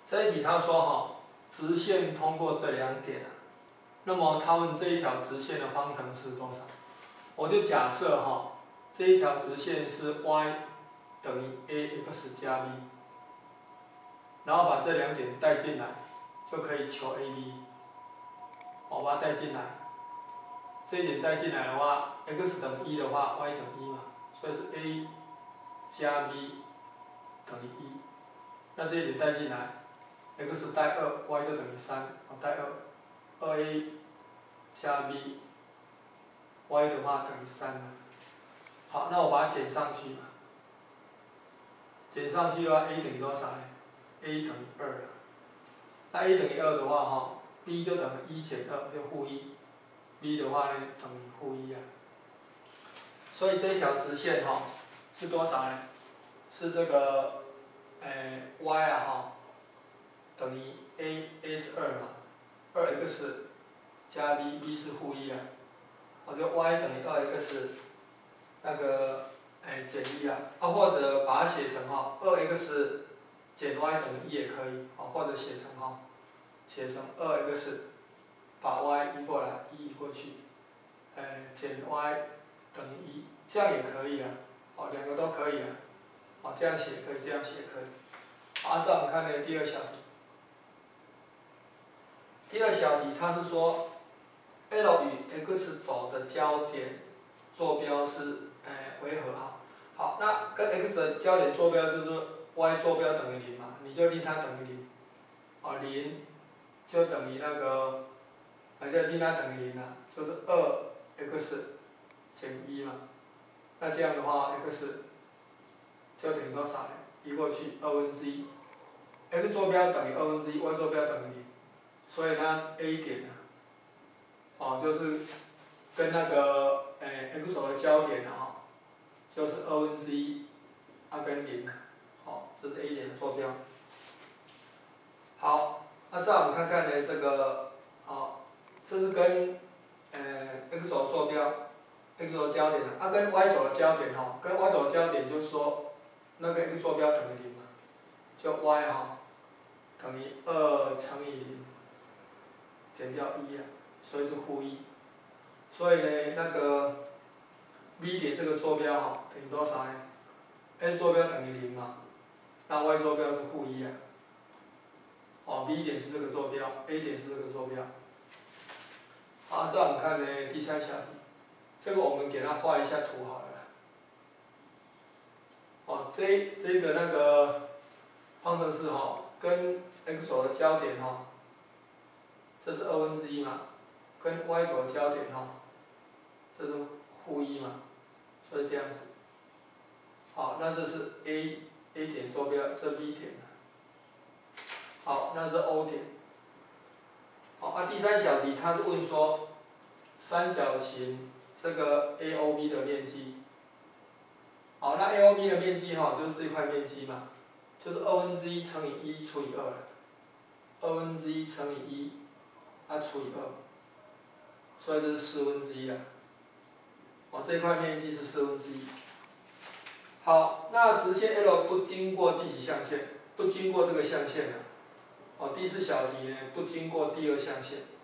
这一题他说哈，直线通过这两点啊，那么他问这一条直线的方程是多少？我就假设哈，这一条直线是 y 等于 ax 加 b， 然后把这两点带进来，就可以求 ab。我把它带进来，这一点带进来的话 ，x 等于1的话 ，y 等于1嘛，所以是 a 加 b 等于1。那这一点带进来 ，x 带2 ，y 就等于3，带2，2a 加 b，y 的话等于3了。好，那我把它减上去嘛，减上去的话 ，a 等于多少呢 ？a 等于2了。那 a 等于2的话哈 ，b 就等于1减2，就负1，b 的话呢等于负1啊。所以这一条直线哈是多少呢？是这个y 啊哈等于 a 是2嘛，2x 加 b 是负1啊，我就 y 等于2x 那个减1啊，或者把它写成哈2x 减 y 等于1也可以，或者写成2x 把 y 移过来，1移过去，减 y 等于1，这样也可以啊，两个都可以啊，这样写可以，这样写可以。好，这我们看呢第二小题。第二小题它是说 ，L 与 x 轴的交点坐标是为何啊？好，那跟 x 的交点坐标就是 y 坐标等于0嘛，你就令它等于0，0就等于那个，就令它等于0啊，就是 2x 减1嘛。那这样的话 x 就等于多少呢？移过去1/2，x 坐标等于1/2，y 坐标等于0，所以呢 a 点呢，就是跟那个x 轴的交点啊，就是1/2跟0，这是 a 点的坐标。好，那再我们看看呢这个，这是跟x 轴坐标 ，x 轴交点的，跟 y 轴的交点跟 y 轴的交点就是说，那个 x 坐标等于0嘛，就 y 等于2乘以0减掉1啊，所以是负1。所以呢，那个 b 点这个坐标等于多少呢 ？x 坐标等于0嘛，那 y 坐标是负1啊。b 点是这个坐标 ，a 点是这个坐标。好，再我们看呢第三小题，这个我们给它画一下图好了。这个那个方程式跟 x 轴的交点这是1/2嘛，跟 y 轴的交点这是负1嘛，所以这样子。好，那这是 a 点坐标，这 b 点。好，那是 O 点。好，第三小题它是问说，三角形这个 AOB 的面积。好，那 AOB 的面积就是这块面积嘛，就是1/2乘以1除以2，1/2乘以1，除以2，所以这是1/4啊。这块面积是1/4。好，那直线 L 不经过第几象限？不经过这个象限啊。第四小题呢，不经过第二象限。